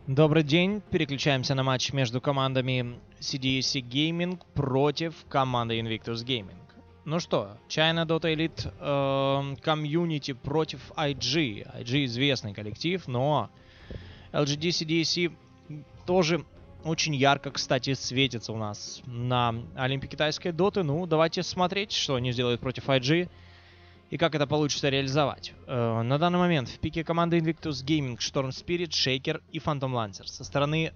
Добрый день. Переключаемся на матч между командами CDEC Gaming против команды Invictus Gaming. Ну что, China Dota Elite Community против IG. IG известный коллектив, но LGD CDEC тоже очень ярко, кстати, светится у нас на Олимпе китайской доты. Ну, давайте смотреть, что они сделают против IG. И как это получится реализовать. На данный момент в пике команды Invictus Gaming Storm Spirit, Shaker и Phantom Lancer. Со стороны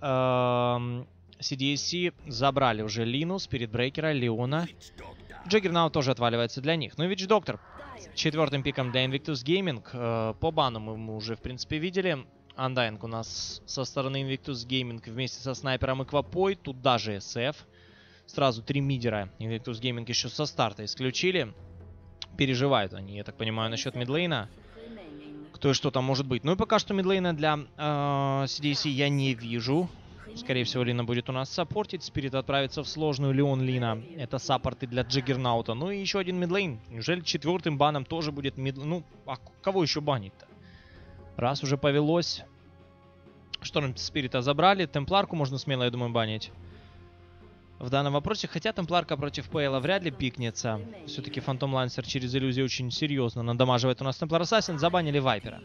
CDEC забрали уже Лину, Spirit Breaker, Леона. Juggernaut тоже отваливается для них. Ну и Witch Doctor четвертым пиком для Invictus Gaming. По бану мы уже, в принципе, видели. Undying у нас со стороны Invictus Gaming вместе со снайпером и Квапой. Тут даже SF. Сразу 3 мидера Invictus Gaming еще со старта исключили. Переживают они, я так понимаю, насчет мидлейна. Кто и что там может быть. Ну и пока что мидлейна для CDEC я не вижу. Скорее всего, Лина будет у нас саппортить. Спирит отправится в сложную. Леон, Лина. Это саппорты для Джаггернаута. Ну и еще один мидлейн. Неужели четвертым баном тоже будет мидлейн? Ну, а кого еще банить-то? Раз уже повелось. Шторм Спирита забрали. Темпларку можно смело, я думаю, банить в данном вопросе. Хотя Темпларка против Пейла вряд ли пикнется. Все-таки Phantom Lancer через иллюзию очень серьезно надамаживает у нас Темплар Ассасин. Забанили Вайпера.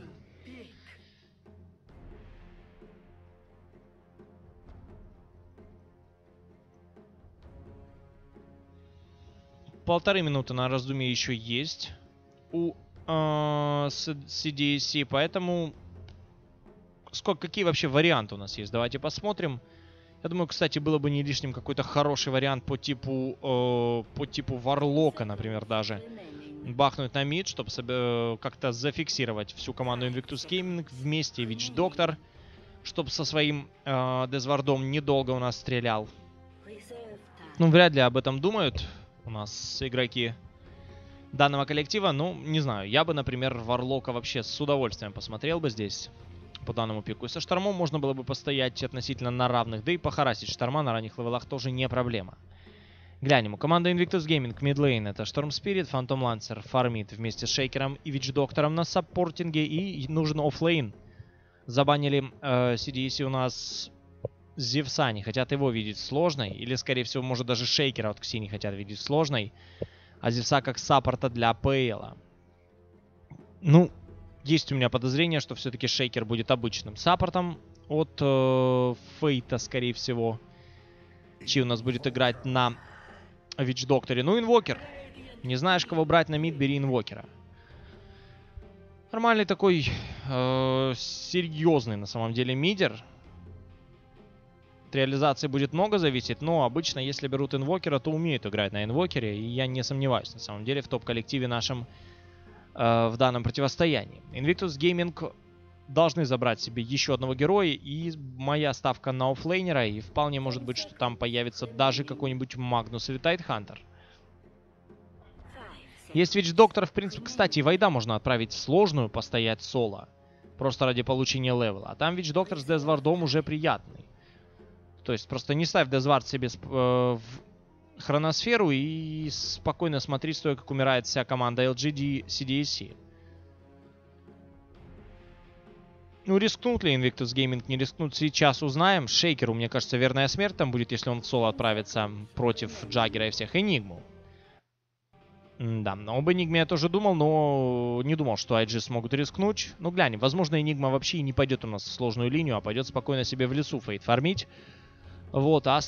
Полторы минуты на раздумье еще есть у CDEC. Поэтому какие вообще варианты у нас есть? Давайте посмотрим. Я думаю, кстати, было бы не лишним какой-то хороший вариант по типу Варлока, например, даже. Бахнуть на мид, чтобы как-то зафиксировать всю команду Invictus Gaming вместе. Witch Doctor, чтобы со своим Дезвардом недолго у нас стрелял. Ну, вряд ли об этом думают у нас игроки данного коллектива. Ну, не знаю. Я бы, например, Варлока вообще с удовольствием посмотрел бы здесь. По данному пику. И со Штормом можно было бы постоять относительно на равных. Да и похарасить Шторма на ранних левелах тоже не проблема. Глянем. У команды Invictus Gaming мидлейн это Storm Spirit, Phantom Lancer фармит вместе с Шейкером и Witch Доктором на саппортинге. И нужен оффлейн. Забанили CDEC у нас Зевса. Не хотят его видеть сложной. Или, скорее всего, может даже Шейкера от Кси не хотят видеть сложной. А Зевса как саппорта для ПЛа. Ну... Есть у меня подозрение, что все-таки Шейкер будет обычным саппортом от Фейта, скорее всего. Чи у нас будет играть на Witch Докторе. Ну, Инвокер. Не знаешь, кого брать на мид, бери Инвокера. Нормальный такой серьезный, на самом деле, мидер. От реализации будет много зависеть, но обычно, если берут Инвокера, то умеют играть на Инвокере. И я не сомневаюсь, на самом деле, в топ-коллективе нашем в данном противостоянии. Invictus Gaming должны забрать себе еще одного героя. И моя ставка на оффлейнера. И вполне может быть, что там появится даже какой-нибудь Магнус или Тайтхантер. Есть Witch Doctor, в принципе, кстати, и Вайда можно отправить в сложную, постоять соло. Просто ради получения левела. А там Witch Doctor с Дезвардом уже приятный. То есть просто не ставь Дезвард себе в хроносферу и спокойно смотри, стоя, как умирает вся команда LGD CDEC. Ну, рискнут ли Invictus Gaming, не рискнут, сейчас узнаем. Шейкеру, мне кажется, верная смерть там будет, если он в соло отправится против Джаггера и всех. Энигму. Да, об Энигме я тоже думал, но не думал, что IG смогут рискнуть. Ну, глянем, возможно, Энигма вообще и не пойдет у нас в сложную линию, а пойдет спокойно себе в лесу фейт фармить. Вот, а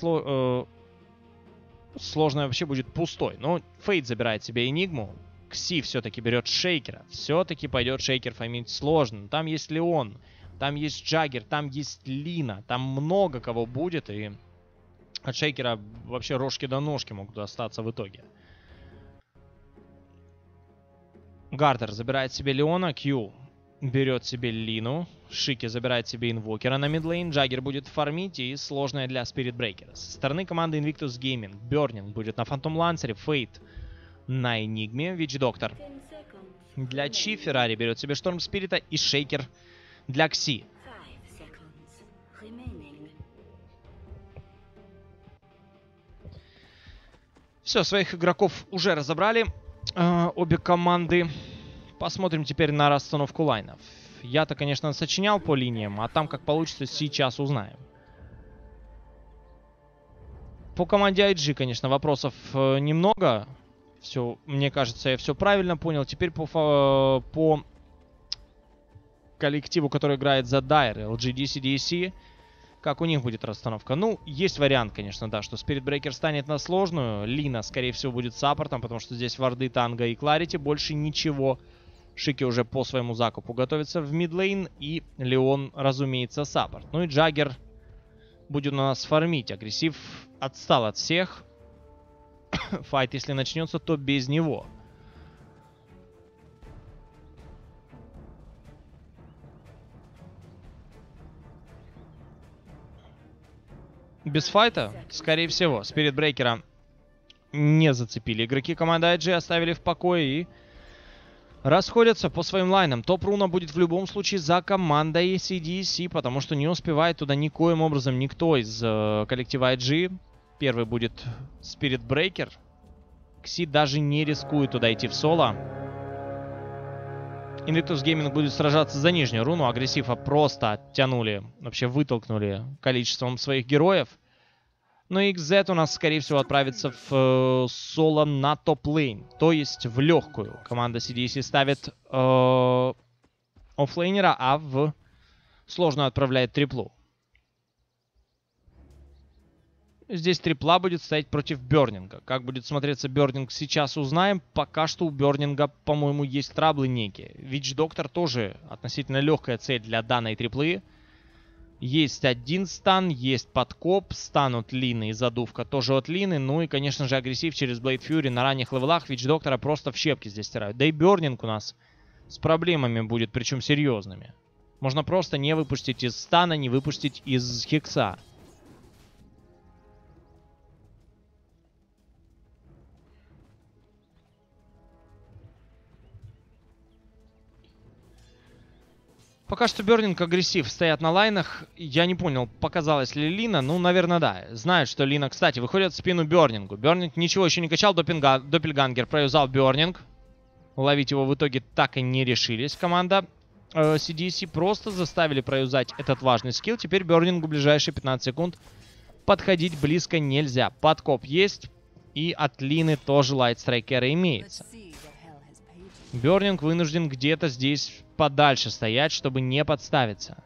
сложное вообще будет пустой. Но Фейт забирает себе Энигму. Кси все-таки берет Шейкера. Все-таки пойдет Шейкер фармить сложно. Там есть Леон. Там есть Джаггер. Там есть Лина. Там много кого будет. И от Шейкера вообще рожки до ножки могут остаться в итоге. Гардер забирает себе Леона. Кью берет себе Лину. Шики забирает себе Инвокера на мидлейн. Джаггер будет фармить и сложная для Spirit Breaker. Со стороны команды Invictus Gaming Burning будет на Phantom Lancer. Фейт на Энигме. Witch Doctor для Чи. Феррари берет себе Шторм Спирита. И Шейкер для Кси. Все, своих игроков уже разобрали обе команды. Посмотрим теперь на расстановку лайнов. Я-то, конечно, сочинял по линиям, а там как получится, сейчас узнаем. По команде IG, конечно, вопросов немного. Все, мне кажется, я все правильно понял. Теперь по коллективу, который играет за Dire, LGD CDC, как у них будет расстановка. Ну, есть вариант, конечно, да, что Spirit Breaker станет на сложную. Лина, скорее всего, будет саппортом, потому что здесь варды, танго и Кларити. Больше ничего. Шики уже по своему закупу готовится в мидлейн. И Леон, разумеется, саппорт. Ну и Джаггер будет у нас фармить. Агрессив отстал от всех. Файт, если начнется, то без него. Без файта, скорее всего, Спирит Брейкера не зацепили. Игроки команды IG оставили в покое и расходятся по своим лайнам. Топ-руна будет в любом случае за командой CDC, потому что не успевает туда никоим образом никто из коллектива IG. Первый будет Spirit Breaker. Кси даже не рискует туда идти в соло. Invictus Gaming будет сражаться за нижнюю руну. Агрессива просто оттянули, вообще вытолкнули количеством своих героев. Но XZ у нас, скорее всего, отправится в соло на топ-лейн. То есть в легкую. Команда CDC ставит оффлейнера, а в сложную отправляет триплу. Здесь трипла будет стоять против Бёрнинга. Как будет смотреться Бёрнинг, сейчас узнаем. Пока что у Бёрнинга, по-моему, есть траблы некие. Вич Доктор тоже относительно легкая цель для данной триплы. Есть один стан, есть подкоп, стан от Лины и задувка тоже от Лины. Ну и, конечно же, агрессив через Блейд Фьюри на ранних левелах. Вич Доктора просто в щепки здесь стирают. Да и Бёрнинг у нас с проблемами будет, причем серьезными. Можно просто не выпустить из стана, не выпустить из хекса. Пока что Бёрнинг, агрессив стоят на лайнах. Я не понял, показалась ли Лина. Ну, наверное, да. Знают, что Лина, кстати, выходит в спину Бёрнингу. Бёрнинг ничего еще не качал. Доппельгангер проюзал Бёрнинг. Ловить его в итоге так и не решились. Команда CDC просто заставили проюзать этот важный скилл. Теперь Бёрнингу ближайшие 15 секунд подходить близко нельзя. Подкоп есть. И от Лины тоже лайтстрайкера имеется. Бёрнинг вынужден где-то здесь подальше стоять, чтобы не подставиться.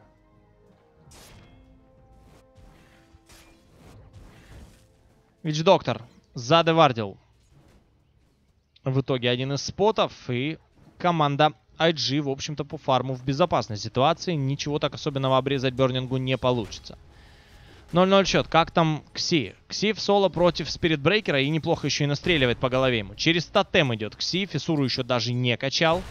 Вич Доктор задевардил в итоге один из спотов. И команда IG, в общем-то, по фарму в безопасной ситуации. Ничего так особенного обрезать Бёрнингу не получится. 0-0 счет. Как там Кси? Кси в соло против Спирит Брейкера и неплохо еще и настреливает по голове ему. Через тотем идет Кси. Фиссуру еще даже не качал.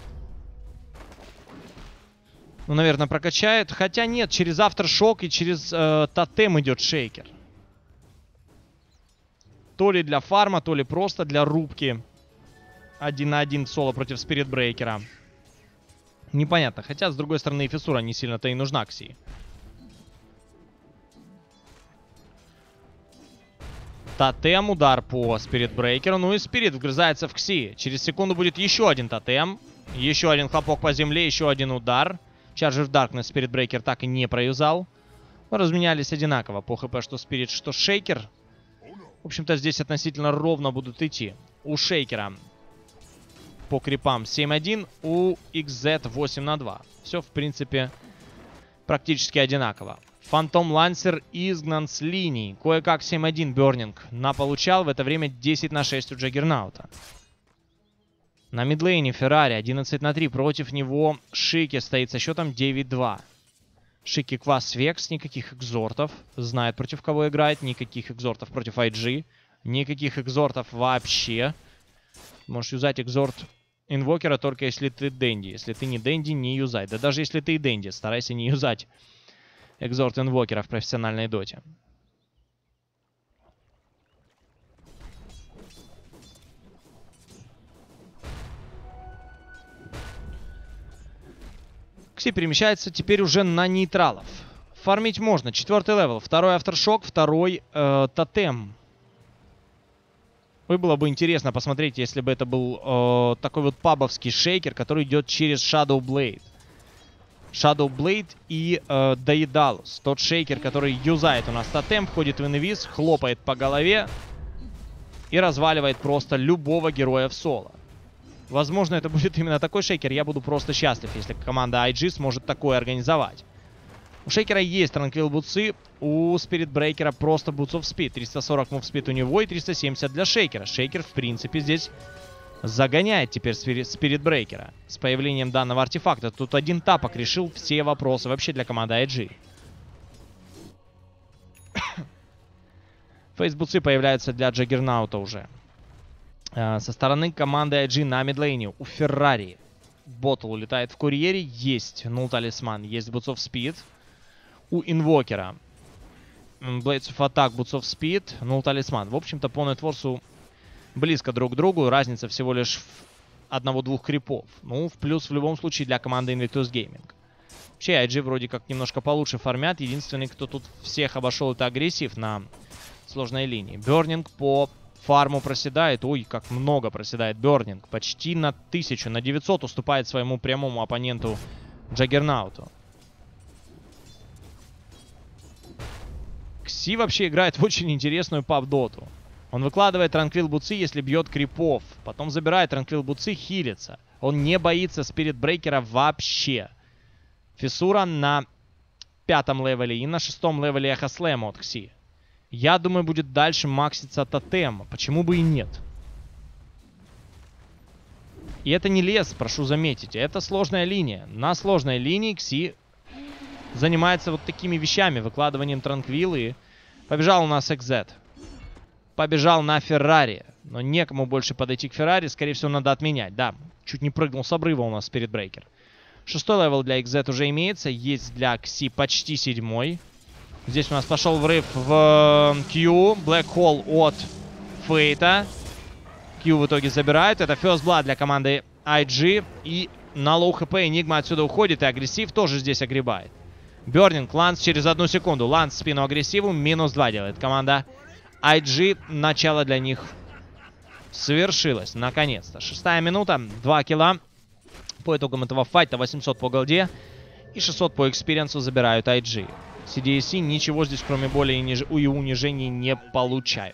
Ну, наверное, прокачает. Хотя нет, через Aftershock и через тотем идет Шейкер. То ли для фарма, то ли просто для рубки. 1 на 1 соло против Спирит Брейкера. Непонятно. Хотя, с другой стороны, и фиссура не сильно-то и нужна Кси. Тотем, удар по Спирит Брейкеру. Ну и Спирит вгрызается в Кси. Через секунду будет еще один тотем. Еще один хлопок по земле, еще один удар. Charger Darkness Спирит Брейкер так и не проюзал. Разменялись одинаково по хп, что Спирит, что Шейкер. В общем-то, здесь относительно ровно будут идти. У Шейкера по крипам 7-1, у XZ 8-2. Все, в принципе, практически одинаково. Фантом Лансер изгнан с линий. Кое-как 7-1 Бёрнинг наполучал. В это время 10 на 6 у Джаггернаута. На мидлейне Феррари 11 на 3. Против него Шики стоит со счетом 9-2. Шики Квас Векс. Никаких экзортов. Знает, против кого играет. Никаких экзортов против IG. Никаких экзортов вообще. Можешь юзать экзорт инвокера только если ты Дэнди. Если ты не Дэнди, не юзай. Да даже если ты и Дэнди, старайся не юзать экзорт инвокера в профессиональной доте. Кси перемещается теперь уже на нейтралов. Фармить можно. 4-й левел. Второй Aftershock, второй тотем. Ой, было бы интересно посмотреть, если бы это был такой вот пабовский шейкер, который идет через Shadow Blade. Shadow Blade и Daedalus. Тот шейкер, который юзает у нас тотем, входит в инвиз, хлопает по голове и разваливает просто любого героя в соло. Возможно, это будет именно такой шейкер. Я буду просто счастлив, если команда IG сможет такое организовать. У шейкера есть Tranquil бутсы, у Spirit Breaker просто Boots of Speed. 340 мув спид у него и 370 для шейкера. Шейкер, в принципе, здесь загоняет теперь Spirit Breaker с появлением данного артефакта. Тут один тапок решил все вопросы вообще для команды IG. Фейсбутсы появляются для Джаггернаута уже. Со стороны команды IG на мидлейне у Феррари Ботл улетает в курьере. Есть Null Талисман, есть Boots of Speed. У Инвокера Blades of Attack, Boots of Speed, Null Талисман. В общем-то, по нетворсу близко друг к другу. Разница всего лишь в одного-двух крипов. Ну, в плюс в любом случае для команды Invictus Gaming. Вообще, IG вроде как немножко получше формят. Единственный, кто тут всех обошел, это агрессив на сложной линии. Бёрнинг по фарму проседает. Ой, как много проседает Бёрнинг. Почти на 1000, на 900 уступает своему прямому оппоненту Джаггернауту. Кси вообще играет в очень интересную паб-доту. Он выкладывает Tranquil бутсы, если бьет крипов. Потом забирает Tranquil бутсы, хилится. Он не боится Spirit Breaker вообще. Фиссура на 5-м левеле и на 6-м левеле Эхо Слэма от Кси. Я думаю, будет дальше макситься тотем. Почему бы и нет? И это не лес, прошу заметить. Это сложная линия. На сложной линии Кси занимается вот такими вещами. Выкладыванием Tranquil. И побежал у нас XZ. Побежал на Феррари. Но некому больше подойти к Феррари. Скорее всего, надо отменять. Да, чуть не прыгнул с обрыва у нас Spirit Breaker. 6-й левел для XZ уже имеется. Есть для Кси почти 7-й. Здесь у нас пошел врыв в Q. Black Hole от Фейта. Q в итоге забирают. Это First Blood для команды IG. И на лоу хп Энигма отсюда уходит. И агрессив тоже здесь огребает. Бёрнинг, Ланс через 1 секунду. Ланс в спину агрессиву. -2 делает команда IG. Начало для них свершилось. Наконец-то. 6-я минута. 2 килла. По итогам этого файта 800 по голде. И 600 по экспириенсу забирают IG. CDSC ничего здесь, кроме боли и унижений, не получают.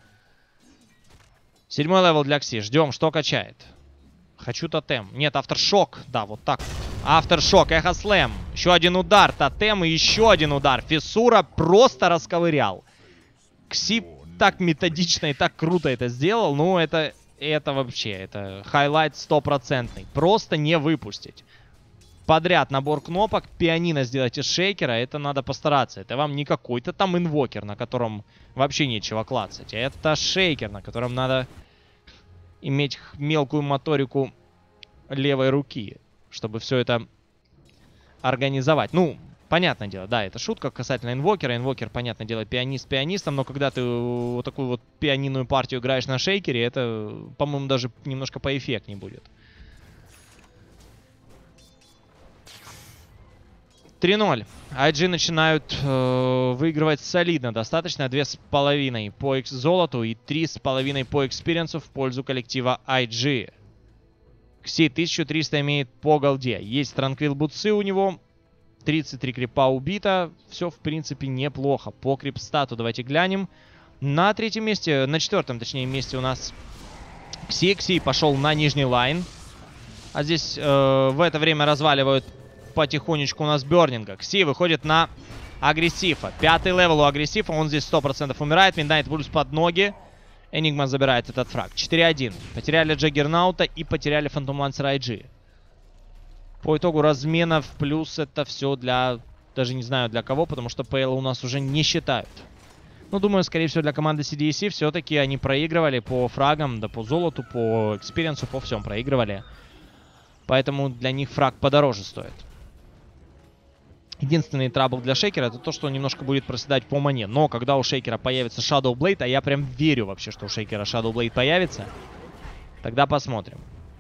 7-й левел для Кси. Ждем, что качает. Хочу тотем. Нет, Афтершок. Да, вот так. Афтершок, Эхо Слэм. Еще один удар, тотем и еще один удар. Фиссура просто расковырял. Кси так методично и так круто это сделал. Ну, это вообще, это хайлайт 100%. Просто не выпустить. Подряд набор кнопок, пианино сделать из шейкера, это надо постараться. Это вам не какой-то там инвокер, на котором вообще нечего клацать. Это шейкер, на котором надо иметь мелкую моторику левой руки, чтобы все это организовать. Ну, понятное дело, да, это шутка касательно инвокера. Инвокер, понятное дело, пианист пианистом, но когда ты вот такую вот пианинную партию играешь на шейкере, это, по-моему, даже немножко поэффектнее будет. 3-0. IG начинают выигрывать солидно. Достаточно 2,5 по золоту и 3,5 по экспириенсу в пользу коллектива IG. Кси 1300 имеет по голде. Есть Tranquil бутсы у него. 33 крипа убито. Все, в принципе, неплохо. По крипстату давайте глянем. На 3-м месте, на 4-м, точнее, месте у нас Кси. Кси пошел на нижний лайн. А здесь в это время разваливают потихонечку у нас Бёрнинга. Кси выходит на агрессива. 5-й левел у агрессива. Он здесь 100% умирает. Midnight Pulse под ноги. Энигма забирает этот фраг. 4-1. Потеряли Джаггернаута и потеряли Phantom Lancer IG. По итогу разменов плюс это все для... Даже не знаю для кого, потому что ПЛ у нас уже не считают. Ну, думаю, скорее всего, для команды CDSC все-таки они проигрывали по фрагам, да по золоту, по экспириенсу, по всем проигрывали. Поэтому для них фраг подороже стоит. Единственный трабл для шейкера это то, что он немножко будет проседать по мане. Но когда у шейкера появится Shadow Blade, а я прям верю вообще, что у шейкера Shadow Blade появится, тогда посмотрим.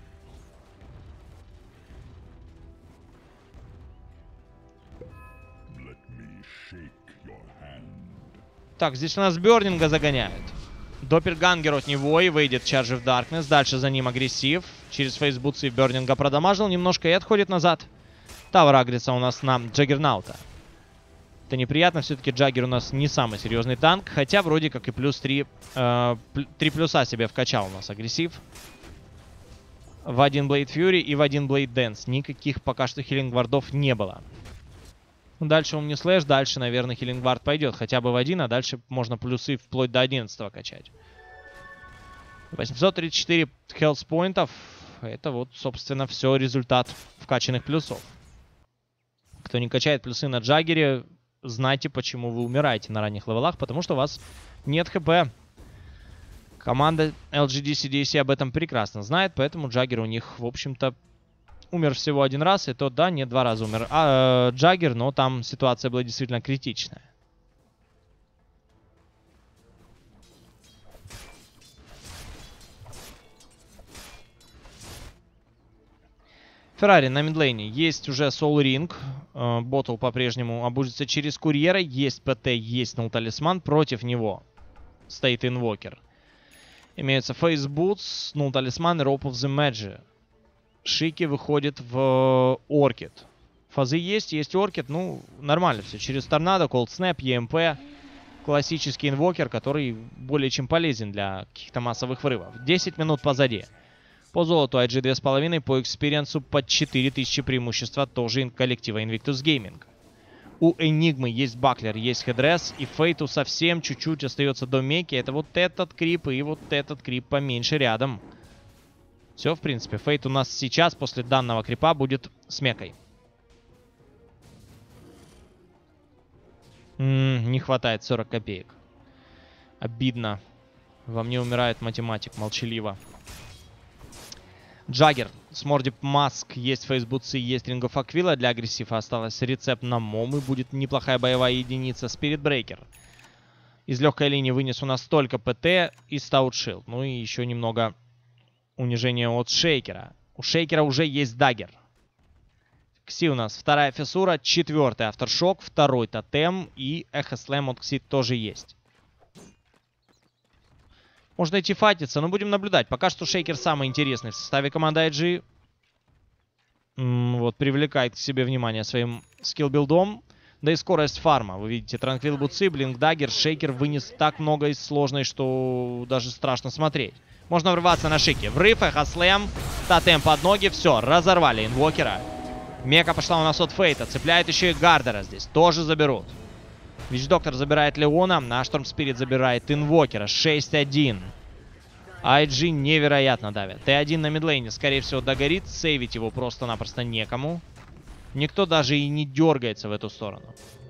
Так, здесь у нас Бёрнинга загоняют. Доппельгангер от него и выйдет Charge of Darkness. Дальше за ним агрессив. Через фейсбутсы Бёрнинга продамажил немножко и отходит назад. Тавр агрится у нас на Джаггернаута. Это неприятно, все-таки Джаггер у нас не самый серьезный танк, хотя вроде как и плюс 3 плюса себе вкачал у нас агрессив. В один Blade Fury и в один Blade Dance. Никаких пока что хилингвардов не было. Дальше он не слэш, дальше, наверное, хилингвард пойдет хотя бы в один, а дальше можно плюсы вплоть до 11 качать. 834 хелспоинтов. Это вот, собственно, все результат вкачанных плюсов. Кто не качает плюсы на Джаггере, знайте, почему вы умираете на ранних левелах, потому что у вас нет хп. Команда LGD CDC об этом прекрасно знает, поэтому Джаггер у них, в общем-то, умер всего один раз, и то, да, не 2 раза умер Джаггер, но там ситуация была действительно критичная. Феррари на мидлейне. Есть уже Soul Ring. Боттл по-прежнему обузится через курьера. Есть ПТ, есть Null Талисман. Против него стоит Инвокер. Имеются Face Boots, Null Талисман и Rope of the Magi. Шики выходит в Оркид. Фазы есть Оркид. Ну, нормально все. Через Торнадо, Cold Snap, EMP. Классический Инвокер, который более чем полезен для каких-то массовых врывов. 10 минут позади. По золоту IG 2,5, по экспириенсу под 4000 преимущества тоже коллектива Invictus Gaming. У Энигмы есть Баклер, есть Хедрес, и Фейту совсем чуть-чуть остается до Меки. Это вот этот крип и вот этот крип поменьше рядом. Все, в принципе, Фейт у нас сейчас после данного крипа будет с Мекой. Не хватает 40 копеек. Обидно. Во мне умирает математик молчаливо. Джаггер, Смордип Маск, есть фейсбутсы, есть Ring of Aquila. Для агрессива осталось рецепт на Момы. Будет неплохая боевая единица. Спирит Брейкер. Из легкой линии вынес у нас только ПТ и Stout Shield. Ну и еще немного унижения от Шейкера. У Шейкера уже есть Даггер. Кси у нас 2-я фиссура, 4-й Aftershock, 2-й тотем и Эхо Слэм от Кси тоже есть. Можно идти файтиться, но будем наблюдать. Пока что Шейкер самый интересный в составе команды IG. Вот, привлекает к себе внимание своим скилл-билдом. Да и скорость фарма. Вы видите, Транквил Буцы, Блинк Даггер. Шейкер вынес так много из сложной, что даже страшно смотреть. Можно врываться на Шике. Врыв, Эхо Слэм, тотем под ноги. Все, разорвали Инвокера. Мека пошла у нас от Фейта. Цепляет еще и Гардера здесь. Тоже заберут. Вич-доктор забирает Леона, а Шторм Спирит забирает Инвокера. 6-1. IG невероятно давит. Т1 на мидлейне, скорее всего, догорит. Сейвить его просто-напросто некому. Никто даже и не дергается в эту сторону.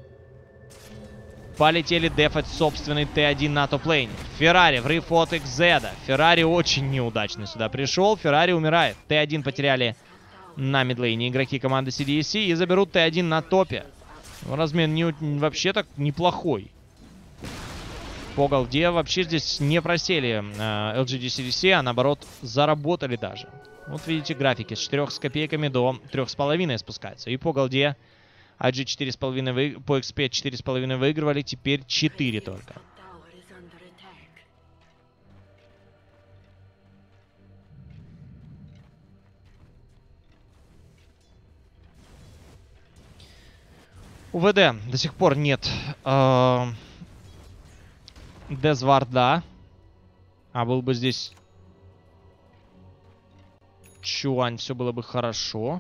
Полетели дефать собственный Т1 на топ-лейне. Феррари, врыв от XZ. Феррари очень неудачно сюда пришел. Феррари умирает. Т1 потеряли на мидлейне игроки команды CDC и заберут Т1 на топе. Размен вообще так неплохой. По голде вообще здесь не просели LGD CDC, а наоборот заработали даже. Вот видите графики, с 4 с копейками до 3,5 спускается. И по голде IG 4,5, по XP 4,5 выигрывали, теперь 4 только. У ВД до сих пор нет Дезварда. А был бы здесь Чуань, все было бы хорошо.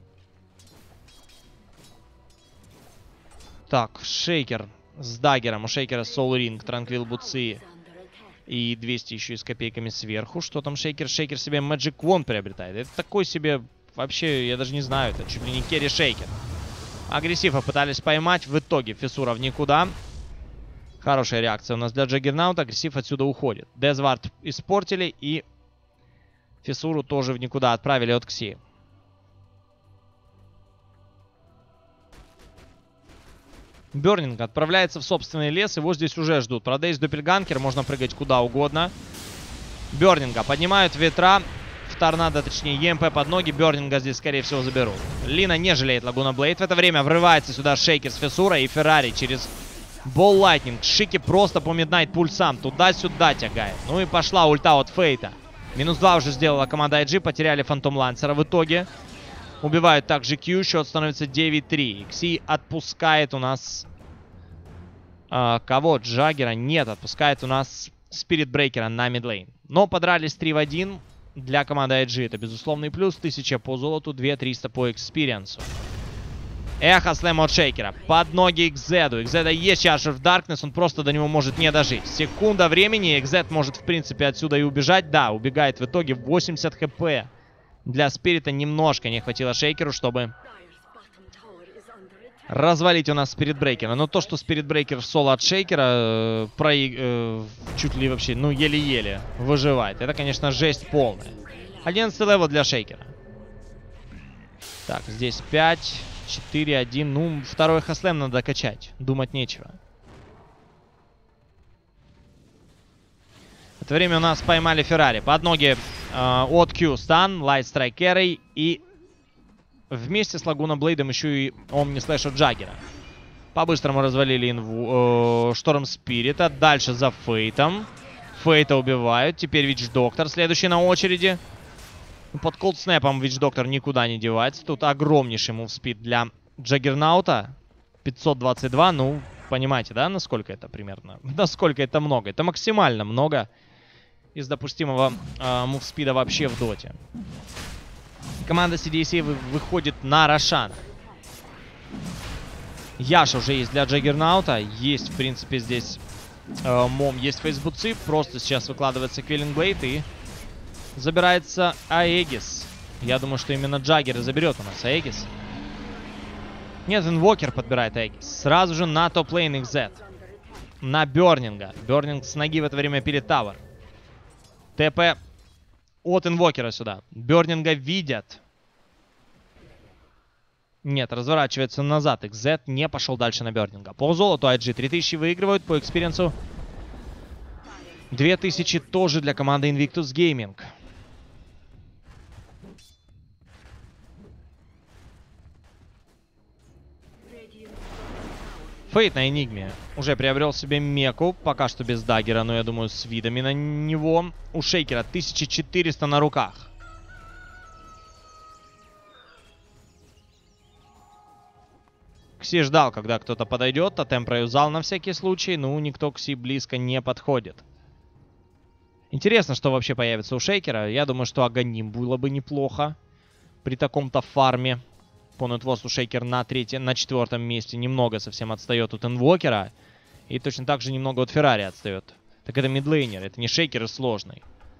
Так, Шейкер с Даггером. У Шейкера Soul Ring, Транквил Буцы и 200 еще и с копейками сверху. Что там Шейкер? Шейкер себе Magic Wand приобретает. Это такой себе, вообще, я даже не знаю, это чуть ли не керри Шейкер. Агрессива пытались поймать, в итоге фиссура в никуда. Хорошая реакция у нас для Джаггернаута. Агрессив отсюда уходит. Дезвард испортили и фиссуру тоже в никуда отправили от Кси. Бёрнинг отправляется в собственный лес. Его здесь уже ждут. Правда, есть Доппельганкер. Можно прыгать куда угодно. Бёрнинга поднимают ветра. В торнадо, точнее, ЕМП под ноги. Бёрнинга здесь, скорее всего, заберут. Лина не жалеет Лагуна Блейд. В это время врывается сюда Шейкер с фиссурой. И Феррари через Бол Лайтнинг. Шики просто по Миднайт пульсам. Туда-сюда тягает. Ну и пошла ульта от Фейта. -2 уже сделала команда IG. Потеряли Фантом Лансера в итоге. Убивают также Q, счет становится 9-3. Кси отпускает у нас... кого? Джаггера? Нет, отпускает у нас Спирит Брейкера на мидлейн. Но подрались 3 в 1. Для команды IG это безусловный плюс. 1000 по золоту, 2300 по экспириенсу. Эхо слэм от Шейкера. Под ноги XZ. XZ есть Charger of Darkness, он просто до него может не дожить. Секунда времени, XZ может в принципе отсюда и убежать. Да, убегает в итоге 80 хп. Для Спирита немножко не хватило Шейкеру, чтобы развалить у нас Спирит Брейкера. Но то, что Спирит Брейкер в соло от Шейкера чуть ли вообще, ну, еле-еле выживает. Это, конечно, жесть полная. 11 левел для Шейкера. Так, здесь 5, 4, 1. Ну, второй хаслэм надо качать. Думать нечего. В это время у нас поймали Феррари. Под ноги от Q стан, Light Strike Carry и... Вместе с Лагуна Блейдом еще и Омни Слэш от Джаггера. По-быстрому развалили Шторм Спирита. Дальше за Фейтом. Фейта убивают. Теперь Вич Доктор следующий на очереди. Под Колд Снэпом Вич Доктор никуда не девается. Тут огромнейший мувспид для Джаггернаута. 522. Ну, понимаете, да, насколько это примерно? Насколько это много? Это максимально много из допустимого мувспида вообще в доте. Команда CDC выходит на Рошана. Яша уже есть для Джаггернаута. Есть, в принципе, здесь Мом, есть фейсбуцы. Просто сейчас выкладывается Квиллинг Блейд и забирается Аегис. Я думаю, что именно Джаггер и заберет у нас Аегис. Нет, Инвокер подбирает Аегис. Сразу же на топ-лейн XZ. На Бёрнинга. Бёрнинг с ноги в это время перед Тавер. ТП от Инвокера сюда. Бёрнинга видят. Нет, разворачивается назад. XZ не пошел дальше на Бёрнинга. По золоту IG 3000 выигрывают. По экспириенсу 2000 тоже для команды Invictus Gaming. Фейт на Энигме уже приобрел себе меку. Пока что без даггера, но я думаю с видами на него. У Шейкера 1400 на руках. Кси ждал, когда кто-то подойдет. Тотем проюзал на всякий случай. Ну, никто к Кси близко не подходит. Интересно, что вообще появится у Шейкера. Я думаю, что Аганим было бы неплохо при таком-то фарме. По нетворству Шейкер на 4-м месте. Немного совсем отстает от Инвокера. И точно так же немного от Феррари отстает. Так это мидлейнер, это не Шейкер и сложный.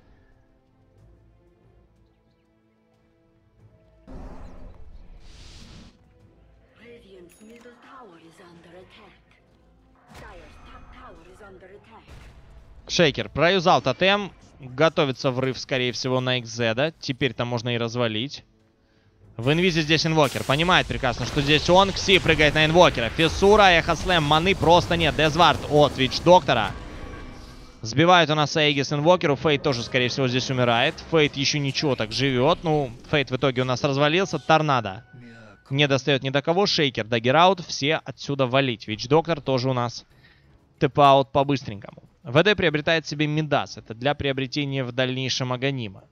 Шейкер проюзал тотем. Готовится врыв, скорее всего, на XZ. Теперь-то можно и развалить. В инвизе здесь Инвокер. Понимает прекрасно, что здесь он. Кси прыгает на Инвокера. Фиссура, Эхослэм, маны просто нет. Дезвард от Вич Доктора. Сбивает у нас Аегис Инвокеру. Фейт тоже, скорее всего, здесь умирает. Фейт еще ничего так живет. Ну, Фейт в итоге у нас развалился. Торнадо не достает ни до кого. Шейкер, даггер-аут. Все отсюда валить. Вич Доктор тоже у нас тэп-аут по-быстренькому. ВД приобретает себе Мидас. Это для приобретения в дальнейшем Аганима.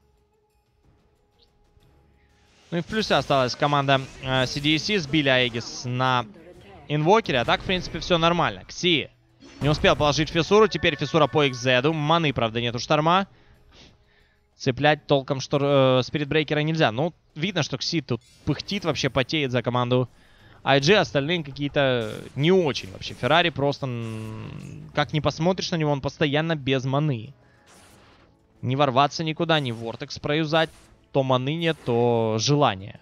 Ну и в плюсе осталась команда CDC. Сбили Аегис на Инвокере. А так, в принципе, все нормально. Кси не успел положить Фиссуру. Теперь Фиссура по XZ. Маны, правда, нету Шторма. Цеплять толком Спирит Брейкера нельзя. Ну, видно, что Кси тут пыхтит, вообще потеет за команду IG. Остальные какие-то не очень вообще. Феррари просто, как ни посмотришь на него, он постоянно без маны. Не ворваться никуда, не Вортекс проюзать. То маны нет, то желание.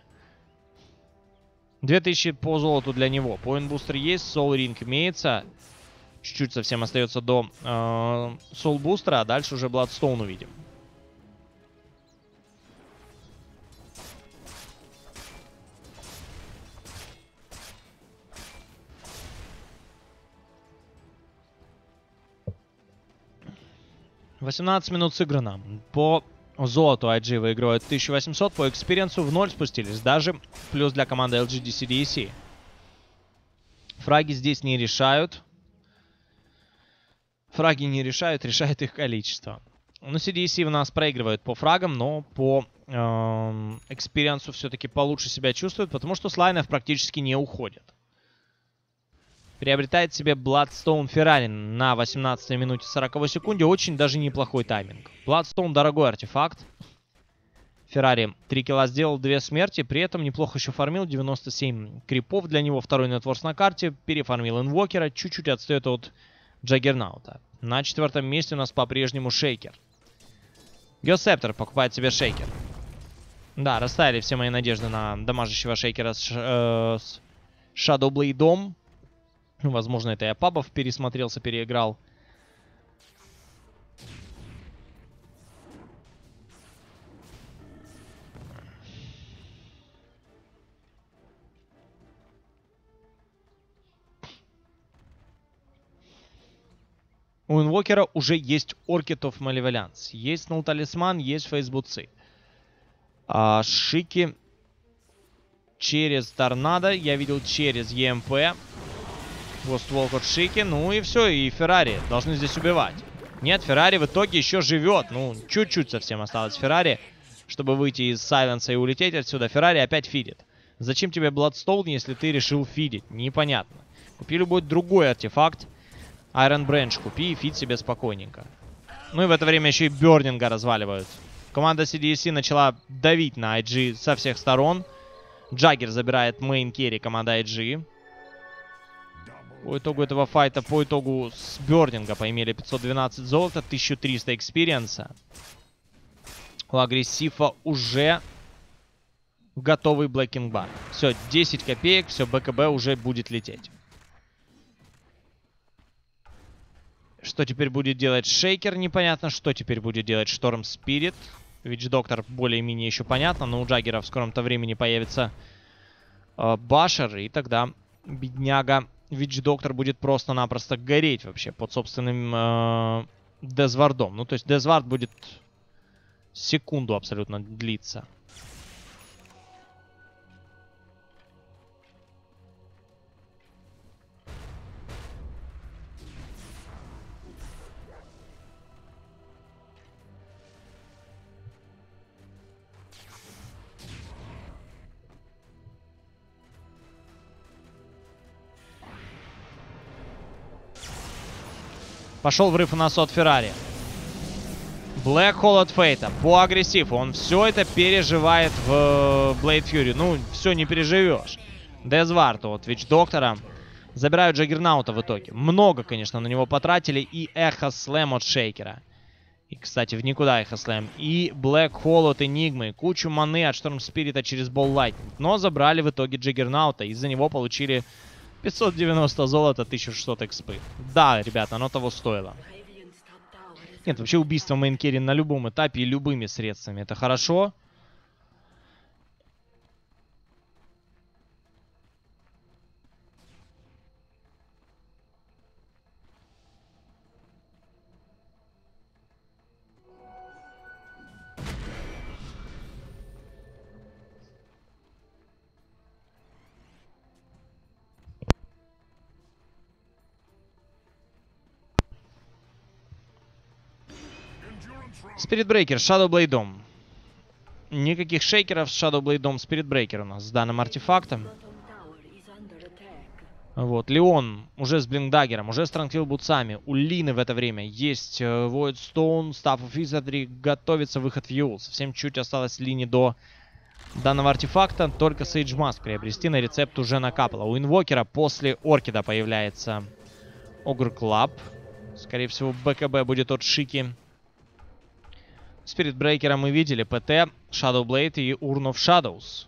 2000 по золоту для него. Point бустер есть, Soul Ring имеется. Чуть-чуть совсем остается до Soul бустера, а дальше уже Bloodstone увидим. «18 минут сыграно. По золоту IG выигрывают 1800, по экспириенсу в 0 спустились. Даже плюс для команды LGD CDC. Фраги здесь не решают. Фраги не решают, решает их количество. Ну, CDC у нас проигрывают по фрагам, но по экспириенсу все-таки получше себя чувствует, потому что с лайнов практически не уходит. Приобретает себе Bloodstone Ferrari на 18 минуте 40 секунде. Очень даже неплохой тайминг. Bloodstone дорогой артефакт. Феррари 3 килла сделал, 2 смерти. При этом неплохо еще фармил. 97 крипов для него. Второй нетворс на карте. Перефармил инвокера. Чуть-чуть отстает от Джаггернаута. На 4-м месте у нас по-прежнему Шейкер. Геосептор покупает себе Шейкер. Да, растаяли все мои надежды на дамажащего Шейкера с Shadowblade'ом. Возможно, это я пабов пересмотрелся, переиграл. У инвокера уже есть Orchid of Malevolence. Есть Null Талисман, есть фейсбуцы. Шики через Торнадо. Я видел через ЕМП. Ghostwalk от Шики. Ну и все, и Феррари должны здесь убивать. Нет, Феррари в итоге еще живет. Ну, чуть-чуть совсем осталось Феррари, чтобы выйти из Сайленса и улететь отсюда. Феррари опять фидит. Зачем тебе Bloodstone, если ты решил фидить? Непонятно. Купи любой другой артефакт. Iron Branch купи и фид себе спокойненько. Ну и в это время еще и Бёрнинга разваливают. Команда CDC начала давить на IG со всех сторон. Джаггер забирает мейн керри команда IG. По итогу этого файта, по итогу с Бёрнинга поимели 512 золота, 1300 экспириенса. У агрессива уже готовый Blacking Bar. Все, 10 копеек, все, БКБ уже будет лететь. Что теперь будет делать Шейкер, непонятно. Что теперь будет делать Шторм Спирит. Вич Доктор более-менее еще понятно, но у Джаггера в скором-то времени появится Башер, и тогда бедняга Вич Доктор будет просто-напросто гореть вообще под собственным Дезвардом. Ну, то есть Дезвард будет секунду абсолютно длиться. Пошел врыв у нас от Феррари. Black Hole от Фейта. По агрессиву. Он все это переживает в Blade Fury. Ну, все не переживешь. Дезвард от Вич Доктора. Забирают Джаггернаута в итоге. Много, конечно, на него потратили. И Эхо Слэм от Шейкера. И, кстати, в никуда Эхо Слэм. И Black Hole от Энигмы. Кучу маны от Шторм Спирита через Ball Lightning. Но забрали в итоге Джаггернаута. Из-за него получили 590 золота, 1600 экспы. Да, ребята, оно того стоило. Нет, вообще убийство мейнкерри на любом этапе и любыми средствами. Это хорошо. Спиритбрейкер с Shadowblade'ом. Никаких шейкеров с Shadowblade'ом. Спиритбрейкер у нас с данным артефактом. Вот, Леон уже с Блинкдаггером, уже с Транквил Бутсами. У Лины в это время есть Voidstone, Staff of Wizardry, готовится выход в Юл. Совсем чуть осталось Лине до данного артефакта. Только Sage Mask приобрести, на рецепт уже накапало. У Инвокера после Оркида появляется Ogre Club. Скорее всего, БКБ будет от Шики. Спиритбрейкера мы видели. ПТ, Shadowblade и Urn of Shadows.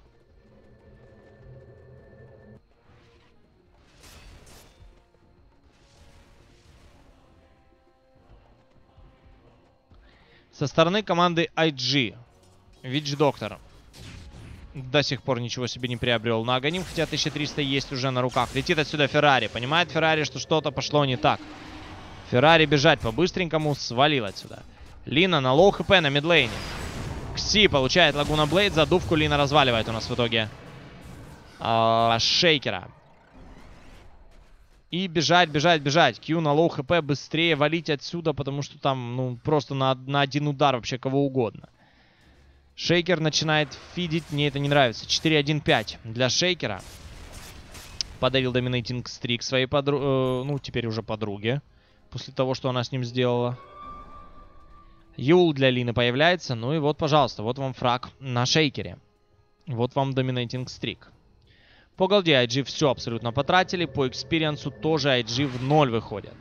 Со стороны команды IG. Вич Доктор до сих пор ничего себе не приобрел на Аганим, хотя 1300 есть уже на руках. Летит отсюда Феррари. Понимает Феррари, что что-то пошло не так. Феррари бежать по-быстренькому, свалил отсюда. Лина на лоу хп на мидлейне. Кси получает Лагуна Блейд. Задувку Лина разваливает у нас в итоге Шейкера. И бежать, бежать, бежать. Кью на лоу хп, быстрее валить отсюда, потому что там, ну, просто на один удар вообще кого угодно. Шейкер начинает фидить, мне это не нравится. 4-1-5 для Шейкера. Подарил доминейтинг стрик своей подруге, ну, теперь уже подруге. После того, что она с ним сделала. Юл для Лины появляется. Ну и вот, пожалуйста, вот вам фраг на Шейкере. Вот вам доминейтинг стрик. По голде IG все абсолютно потратили. По экспириенсу тоже IG в 0 выходят.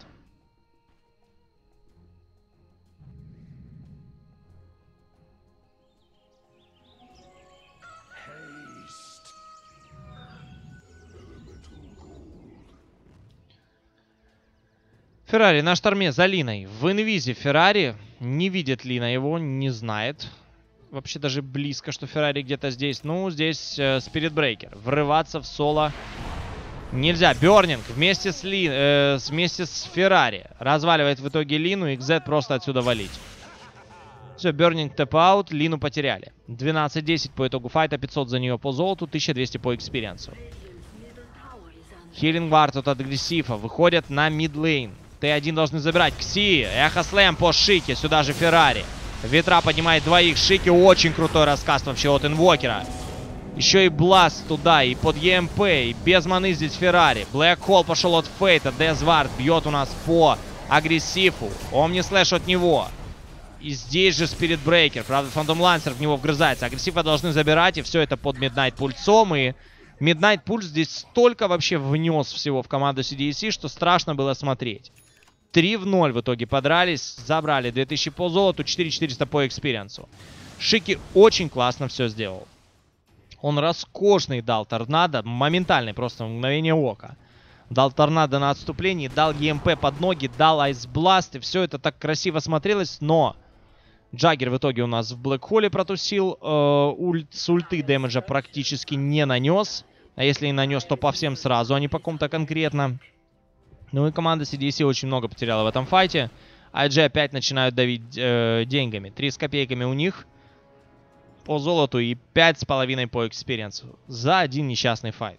Феррари на шторме за Линой. В инвизе Феррари. Не видит Лина его, не знает. Вообще даже близко, что Феррари где-то здесь. Ну, здесь Спирит Брейкер. Врываться в соло нельзя. Бёрнинг вместе с Феррари. Разваливает в итоге Лину. И XZ просто отсюда валить. Все, Бёрнинг тэп-аут. Лину потеряли. 12-10 по итогу файта. 500 за нее по золоту. 1200 по экспириенсу. Хилинг вард от агрессива. Выходят на мидлейн. Т1 должны забирать. Кси. Эхо слэм по Шике. Сюда же Феррари. Ветра поднимает двоих. Шики очень крутой рассказ вообще от инвокера. Еще и Бласт туда. И под ЕМП. И без маны здесь Феррари. Блэк Холл пошел от Фейта. Дезвард бьет у нас по агрессиву. Омни слэш от него. И здесь же Спирит Брейкер. Правда, Фантом Лансер в него вгрызается. Агрессива должны забирать. И все это под Миднайт Пульсом. И Миднайт Пульс здесь столько вообще внес всего в команду CDEC, что страшно было смотреть. 3-0 в итоге подрались. Забрали 2000 по золоту, 4400 по экспириенсу. Шики очень классно все сделал. Он роскошный дал торнадо. Моментальный, просто в мгновение ока. Дал торнадо на отступлении, дал ЕМП под ноги, дал айсбласт. И все это так красиво смотрелось, но... Джаггер в итоге у нас в Блэкхолле протусил. С ульты дэмэджа практически не нанес. А если и нанес, то по всем сразу, а не по ком-то конкретно. Ну и команда CDEC очень много потеряла в этом файте. IG опять начинают давить деньгами. 3 с копейками у них по золоту и 5,5 по экспириенсу. За один несчастный файт.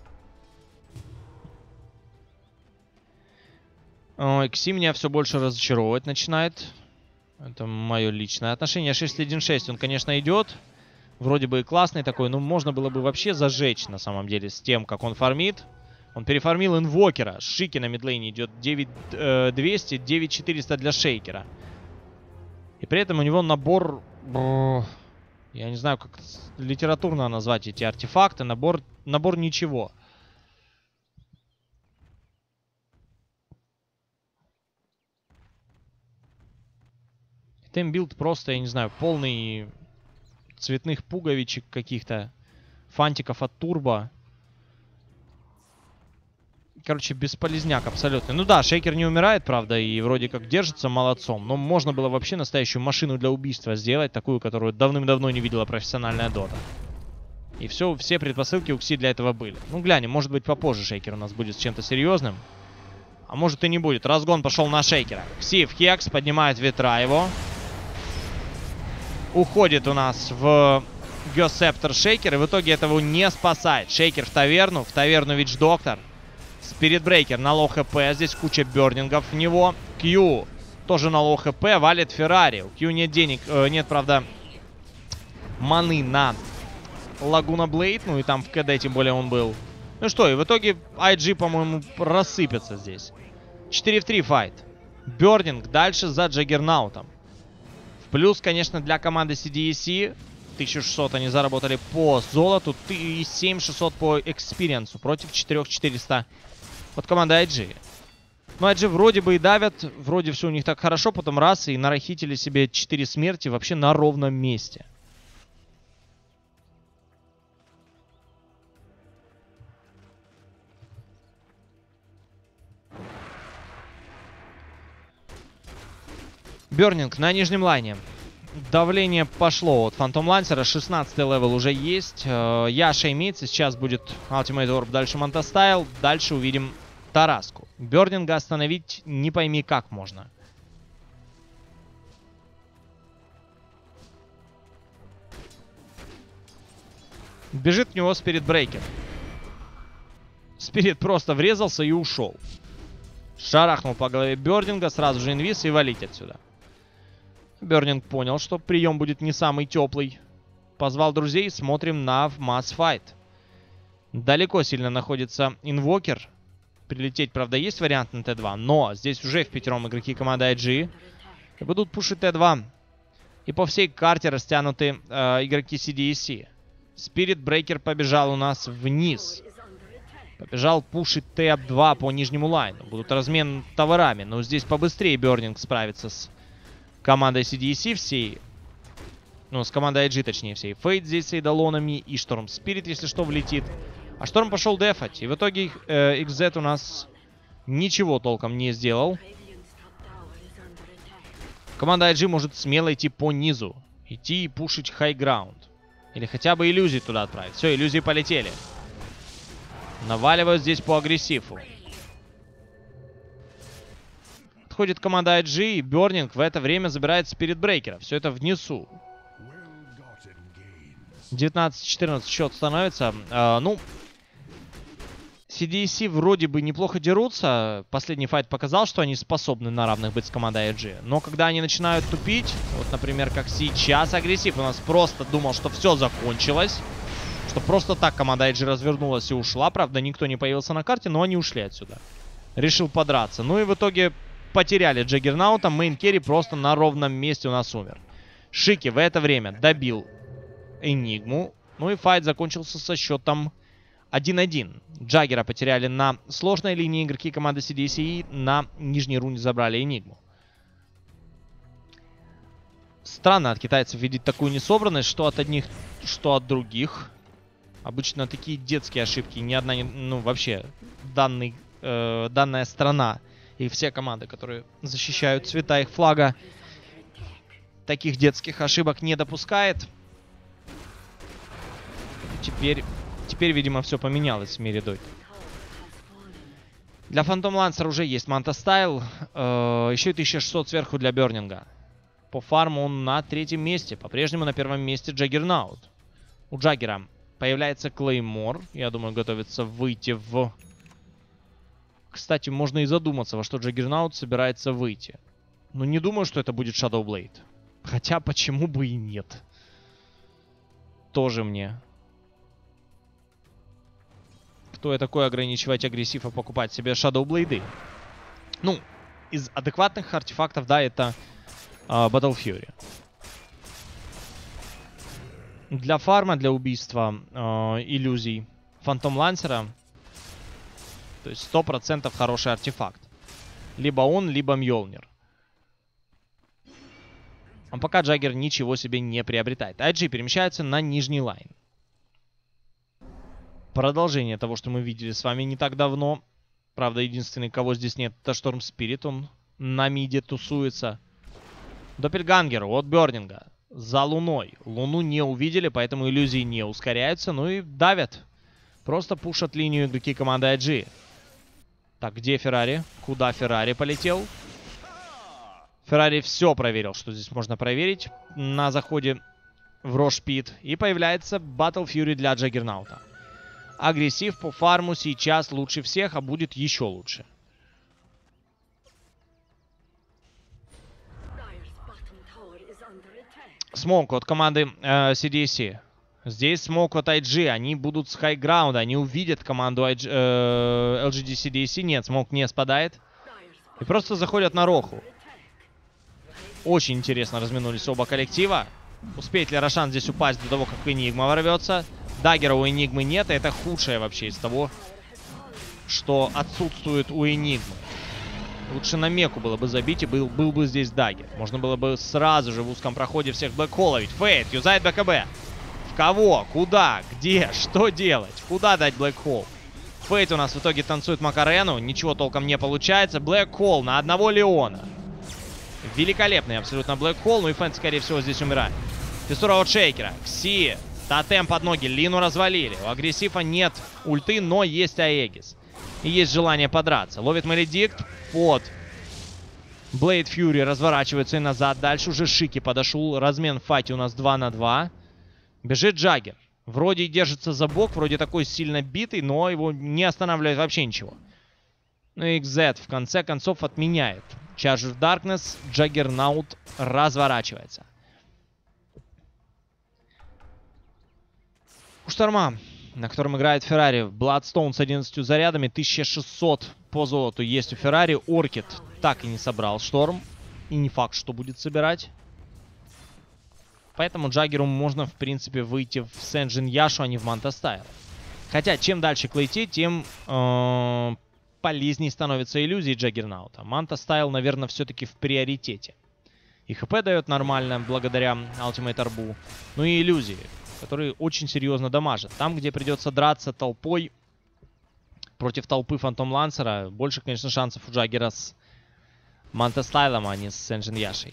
Кси меня все больше разочаровывать начинает. Это мое личное отношение. 6-1-6 он, конечно, идет. Вроде бы и классный такой, но можно было бы вообще зажечь, на самом деле, с тем, как он фармит. Он перефармил инвокера. Шики на мидлейне идет 9200, 9400 для Шейкера. И при этом у него набор... Я не знаю, как литературно назвать эти артефакты. Набор ничего. Тем-билд просто, я не знаю, полный цветных пуговичек каких-то. Фантиков от турбо. Короче, бесполезняк абсолютно. Ну да, Шейкер не умирает, правда, и вроде как держится молодцом. Но можно было вообще настоящую машину для убийства сделать. Такую, которую давным-давно не видела профессиональная дота. И все предпосылки у Кси для этого были. Ну глянем, может быть попозже Шейкер у нас будет с чем-то серьезным. А может и не будет. Разгон пошел на Шейкера. Кси в хекс, поднимает ветра его. Уходит у нас в Гёсептор Шейкер. И в итоге этого не спасает. Шейкер в таверну Вич-доктор. Спирит Брейкер на лоу хп. Здесь куча бёрнингов в него. Кью тоже на лоу хп. Валит Феррари. У Кью нет денег. Нет, правда, маны на Лагуна Блейд. Ну и там в КД тем более он был. Ну что, и в итоге IG, по-моему, рассыпется здесь. 4 в 3 файт. Бёрнинг дальше за Джаггернаутом. В плюс, конечно, для команды CDEC. 1600 они заработали по золоту. И 7600 по экспириенсу. Против 4400 от команды IG. Ну, IG вроде бы и давят. Вроде все у них так хорошо. Потом раз и нарахитили себе 4 смерти вообще на ровном месте. Бёрнинг на нижнем лайне. Давление пошло от Фантом Лансера. 16-й левел уже есть. Яша имеется. Сейчас будет Ultimate Orb. Дальше Монтастайл. Дальше увидим Тараску. Бёрнинга остановить не пойми как можно. Бежит в него Спирит Брейкер. Спирит просто врезался и ушел. Шарахнул по голове Бёрдинга, сразу же инвиз и валить отсюда. Бёрдинг понял, что прием будет не самый теплый. Позвал друзей, смотрим на масс-файт. Далеко сильно находится инвокер. Прилететь, правда, есть вариант на Т2, но здесь уже в пятером игроки команды IG. И будут пушить Т2. И по всей карте растянуты игроки CDEC. Spirit Breaker побежал у нас вниз. Побежал пушить Т2 по нижнему лайну. Будут размен товарами. Но здесь побыстрее Бёрдинг справится с командой CDEC всей. Ну, с командой IG, точнее, всей. Фейт здесь с эйдолонами. И Шторм Спирит, если что, влетит. А Шторм пошел дефать. И в итоге XZ у нас ничего толком не сделал. Команда IG может смело идти по низу. Идти и пушить хайграунд. Или хотя бы иллюзии туда отправить. Все, иллюзии полетели. Наваливают здесь по агрессиву. Подходит команда IG, и Бёрдинг в это время забирает спиритбрейкера. Все это внизу. 19-14 счет становится. Ну, CDEC вроде бы неплохо дерутся. Последний файт показал, что они способны на равных быть с командой IG. Но когда они начинают тупить, вот, например, как сейчас, агрессив у нас просто думал, что все закончилось. Что просто так команда IG развернулась и ушла. Правда, никто не появился на карте, но они ушли отсюда. Решил подраться. Ну и в итоге потеряли Джаггернаута. Мейн керри просто на ровном месте у нас умер. Шики в это время добил Энигму. Ну и файт закончился со счетом 1-1. Джаггера потеряли на сложной линии игроки команды CDEC и на нижней руне забрали Энигму. Странно от китайцев видеть такую несобранность, что от одних, что от других. Обычно такие детские ошибки. Ни одна, ну вообще, данная страна и все команды, которые защищают цвета их флага, таких детских ошибок не допускает. Теперь, видимо, все поменялось в мире Доты. Для Phantom Lancer уже есть Манта Стайл. Еще и 1600 сверху для Бёрдинга. По фарму он на третьем месте. По-прежнему на первом месте Джаггернаут. У Джаггера появляется Клеймор. Я думаю, готовится выйти в... Кстати, можно и задуматься, во что Джаггернаут собирается выйти. Но не думаю, что это будет Shadow Blade. Хотя, почему бы и нет. Тоже мне. Кто я такой ограничивать агрессив и покупать себе Shadow Blade? Ну, из адекватных артефактов, да, это Battle Fury. Для фарма, для убийства иллюзий Phantom Lancer, то есть 100% хороший артефакт. Либо он, либо Мьёлнир. А пока Джаггер ничего себе не приобретает. IG перемещается на нижний лайн. Продолжение того, что мы видели с вами не так давно. Правда, единственный, кого здесь нет, это Шторм Спирит. Он на миде тусуется. Доппельгангер от Бёрдинга. За луной. Луну не увидели, поэтому иллюзии не ускоряются. Ну и давят. Просто пушат линию игроки команды IG. Так, где Феррари? Куда Феррари полетел? Феррари все проверил, что здесь можно проверить. На заходе в Рошпит. И появляется Battle Fury для Джаггернаута. Агрессив по фарму сейчас лучше всех, а будет еще лучше. Смоук от команды CDEC. Здесь смоук от IG. Они будут с хайграунда. Они увидят команду LGD CDEC. Нет, смоук не спадает. И просто заходят на Роху. Очень интересно разминулись оба коллектива. Успеет ли Рошан здесь упасть до того, как Энигма ворвется? Даггера у Энигмы нет. Это худшее вообще из того, что отсутствует у Энигмы. Лучше на меку было бы забить, и был бы здесь Даггер. Можно было бы сразу же в узком проходе всех блэкхоловить. Фейт юзает БКБ. В кого? Куда? Где? Что делать? Куда дать блэкхол? Фейт у нас в итоге танцует Макарену. Ничего толком не получается. Блэкхол на одного Леона. Великолепный абсолютно блэкхол. Ну и Фэнт, скорее всего, здесь умирает. Фиссура от Шейкера. Кси. Тотем под ноги. Лину развалили. У агрессива нет ульты, но есть Аегис. И есть желание подраться. Ловит Маледикт под Блейд Фьюри. Разворачивается и назад. Дальше уже Шики подошел. Размен в файте у нас 2 на 2. Бежит Джаггер. Вроде и держится за бок. Вроде такой сильно битый, но его не останавливает вообще ничего. Ну и XZ в конце концов отменяет. Charge of Darkness, Juggernaut разворачивается. У Шторма, на котором играет Феррари, Bloodstone с 11 зарядами, 1600 по золоту есть у Феррари. Оркид так и не собрал Шторм. И не факт, что будет собирать. Поэтому Джаггеру можно, в принципе, выйти в Сенджин Яшу, а не в Манта Стайл. Хотя, чем дальше к лейте, тем полезнее становятся иллюзии Джаггернаута. Манта Стайл, наверное, все-таки в приоритете. И ХП дает нормально, благодаря Ultimate Арбу. Ну и иллюзии, которые очень серьезно дамажат. Там, где придется драться толпой против толпы Фантом Лансера, больше, конечно, шансов у Джаггера с Манта Стайлом, а не с Сенджин Яшей.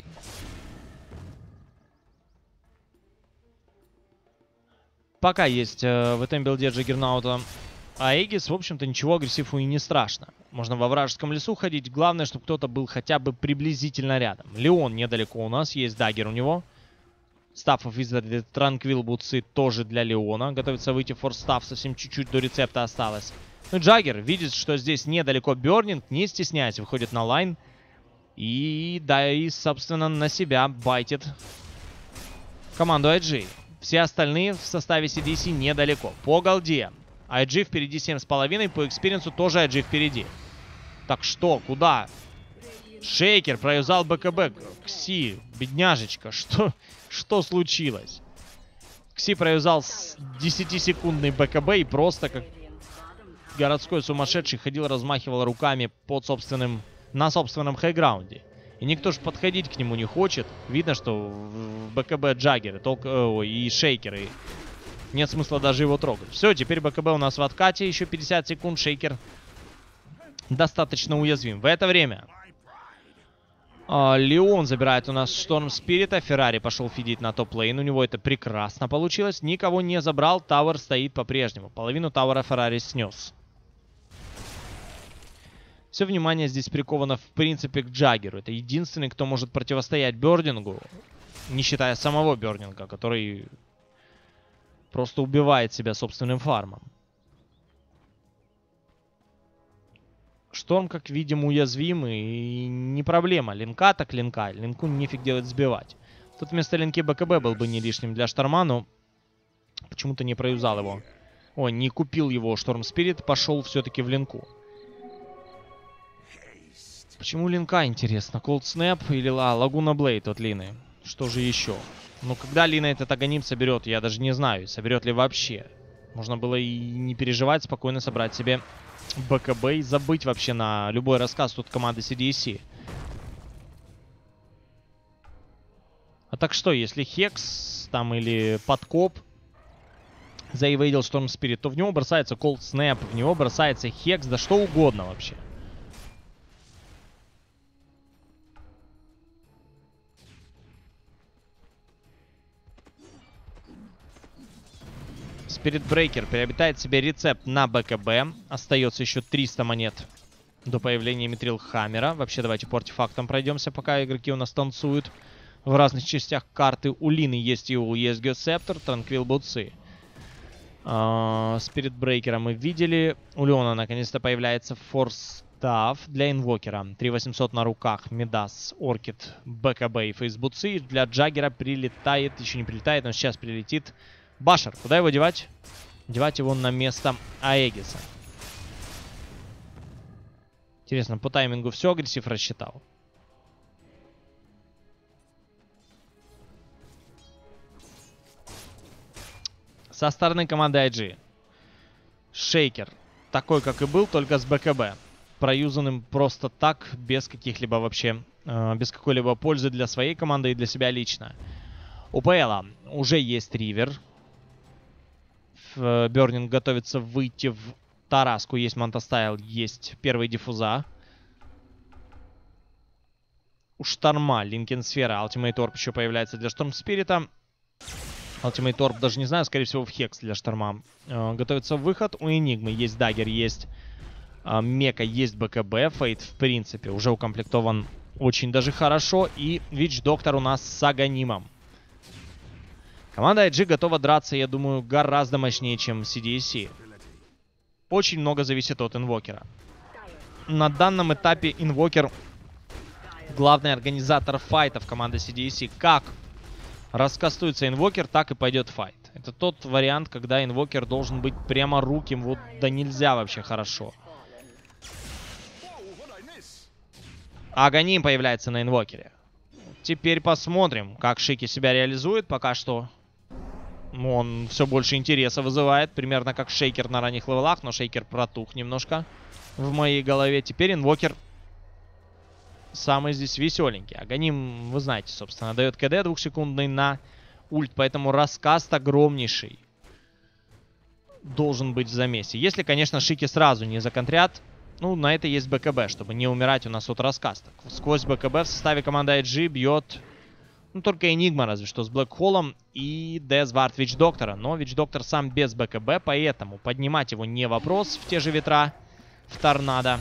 Пока есть в этом билде Джаггернаута Аегис, в общем-то, ничего агрессиву и не страшно. Можно во вражеском лесу ходить. Главное, чтобы кто-то был хотя бы приблизительно рядом. Леон недалеко у нас. Есть даггер у него. Staff of Wizard Tranquil Boots тоже для Леона. Готовится выйти форстав. Совсем чуть-чуть до рецепта осталось. Ну, Джаггер видит, что здесь недалеко Бёрнинг. Не стесняясь, выходит на лайн. И, да, и, собственно, на себя байтит команду IG. Все остальные в составе CDC недалеко. По голде. IG впереди 7,5. По экспириенсу тоже IG впереди. Так что, куда? Шейкер проюзал БКБ. Кси, бедняжечка, что случилось? Кси проюзал 10-секундный БКБ и просто как городской сумасшедший ходил, размахивал руками на собственном хайграунде. И никто же подходить к нему не хочет. Видно, что в БКБ Джаггеры и Шейкеры. Нет смысла даже его трогать. Все, теперь БКБ у нас в откате. Еще 50 секунд. Шейкер достаточно уязвим. В это время Леон забирает у нас Шторм Спирита. Феррари пошел фидить на топ-лейн. У него это прекрасно получилось. Никого не забрал. Тауэр стоит по-прежнему. Половину Тауэра Феррари снес. Все внимание здесь приковано, в принципе, к Джаггеру. Это единственный, кто может противостоять Бёрнингу, не считая самого Бёрнинга, который просто убивает себя собственным фармом. Шторм, как видим, уязвим и не проблема. Линка так линка. Линку нефиг делать сбивать. Тут вместо линки БКБ был бы не лишним для Шторма, но почему-то не проюзал его. Ой, не купил его Шторм Спирит, пошел все-таки в линку. Почему линка, интересно? Cold Snap или Лагуна Блейд от Лины? Что же еще? Ну, когда Лина этот агоним соберет, я даже не знаю, соберет ли вообще. Можно было и не переживать, спокойно собрать себе БКБ и забыть вообще на любой рассказ тут команды CDC. А так что, если Хекс там или Подкоп заэвейдил Шторм Спирит, то в него бросается Cold Snap, в него бросается Хекс, да что угодно вообще. Спирит Брейкер приобретает себе рецепт на БКБ. Остается еще 300 монет до появления Митрил Хаммера. Вообще, давайте по артефактам пройдемся, пока игроки у нас танцуют в разных частях карты. У Лины есть и у ESG Септор, Транквил Бутсы. Спирит Брейкера мы видели. У Леона наконец-то появляется форстав для инвокера. 3800 на руках. Медас, Оркид, БКБ и Фейсбутсы. Для Джаггера прилетает, еще не прилетает, но сейчас прилетит Башер. Куда его девать? Девать его на место Аегиса. Интересно, по таймингу все агрессив рассчитал. Со стороны команды IG. Шейкер. Такой, как и был, только с БКБ. Проюзанным просто так, без каких-либо вообще, без какой-либо пользы для своей команды и для себя лично. У ПЛа уже есть ривер. Бёрнинг готовится выйти в Тараску. Есть Манта Стайл, есть первый диффуза. У Шторма Линкен Сфера. Ultimate Orb еще появляется для Шторм Спирита. Ultimate Orb даже не знаю, скорее всего в Хекс для Шторма. Готовится выход. У Энигмы есть даггер, есть Мека, есть БКБ. Фейт, в принципе, уже укомплектован очень даже хорошо. И Вич Доктор у нас с Аганимом. Команда IG готова драться, я думаю, гораздо мощнее, чем CDC. Очень много зависит от инвокера. на данном этапе Инвокер главный организатор файтов команды CDEC. Как раскастуется Инвокер, так и пойдет файт. Это тот вариант, когда Инвокер должен быть пряморуким. Вот да нельзя вообще хорошо. Аганим появляется на Инвокере. Теперь посмотрим, как Шики себя реализует. Пока что он все больше интереса вызывает. Примерно как Шейкер на ранних левелах. Но Шейкер протух немножко в моей голове. Теперь Инвокер самый здесь веселенький. Аганим, вы знаете, собственно, дает КД 2-секундный на ульт. Поэтому раскаст огромнейший должен быть в замесе. Если, конечно, Шики сразу не законтрят. Ну, на это есть БКБ, чтобы не умирать у нас от раскаста. Сквозь БКБ в составе команды IG бьет, ну, только Энигма, разве что, с Блэкхоллом и Дезвард Вич-Доктора. Но Вич-Доктор сам без БКБ, поэтому поднимать его не вопрос в те же ветра в Торнадо.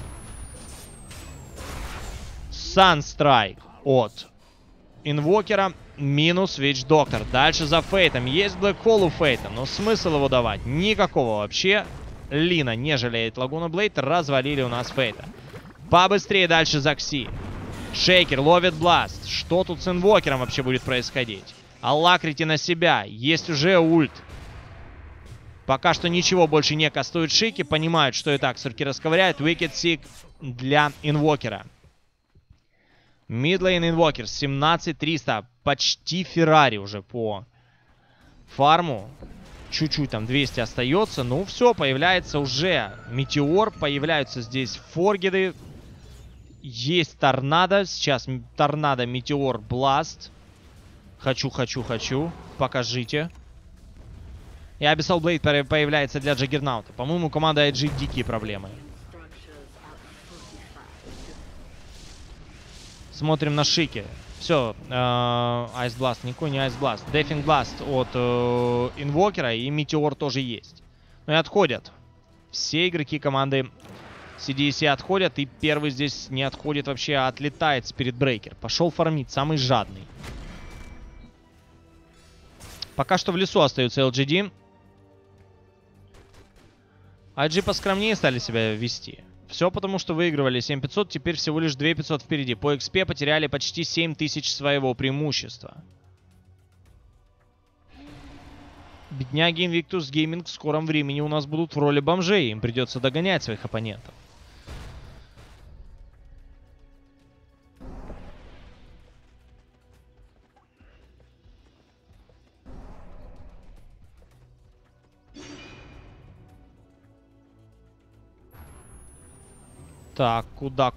Санстрайк от Инвокера минус Вич-Доктор. Дальше за Фейтом. Есть Блэкхолл у Фейта, но смысл его давать никакого вообще. Лина не жалеет Лагуна Блейд. Развалили у нас Фейта. Побыстрее дальше за Кси. Шейкер ловит Бласт. Что тут с Инвокером вообще будет происходить? Аллакрите на себя. Есть уже ульт. Пока что ничего больше не кастуют Шики. Понимают, что и так Сурки расковыряют. Wicked Seek для Инвокера. Мидлейн Инвокер 17300. Почти Феррари уже по фарму. Чуть-чуть там 200 остается. Ну все, появляется уже Метеор. Появляются здесь Форгиды. Есть Торнадо. Сейчас Торнадо, Метеор, Бласт. Хочу. Покажите. И Abyssal Blade появляется для Джаггернаута. По-моему, у команды IG дикие проблемы. Смотрим на Шики. Все, Ice Blast, никакой не Ice Blast. Deafing Blast от Инвокера и Метеор тоже есть. Ну и отходят. Все игроки команды CDEC отходят. И первый здесь не отходит вообще, а отлетает Spirit Breaker. Пошел фармить, самый жадный. Пока что в лесу остается LGD. IG поскромнее стали себя вести. Все потому, что выигрывали 7500, теперь всего лишь 2500 впереди. По XP потеряли почти 7000 своего преимущества. Бедняги Invictus Gaming в скором времени у нас будут в роли бомжей. Им придется догонять своих оппонентов. Так, куда?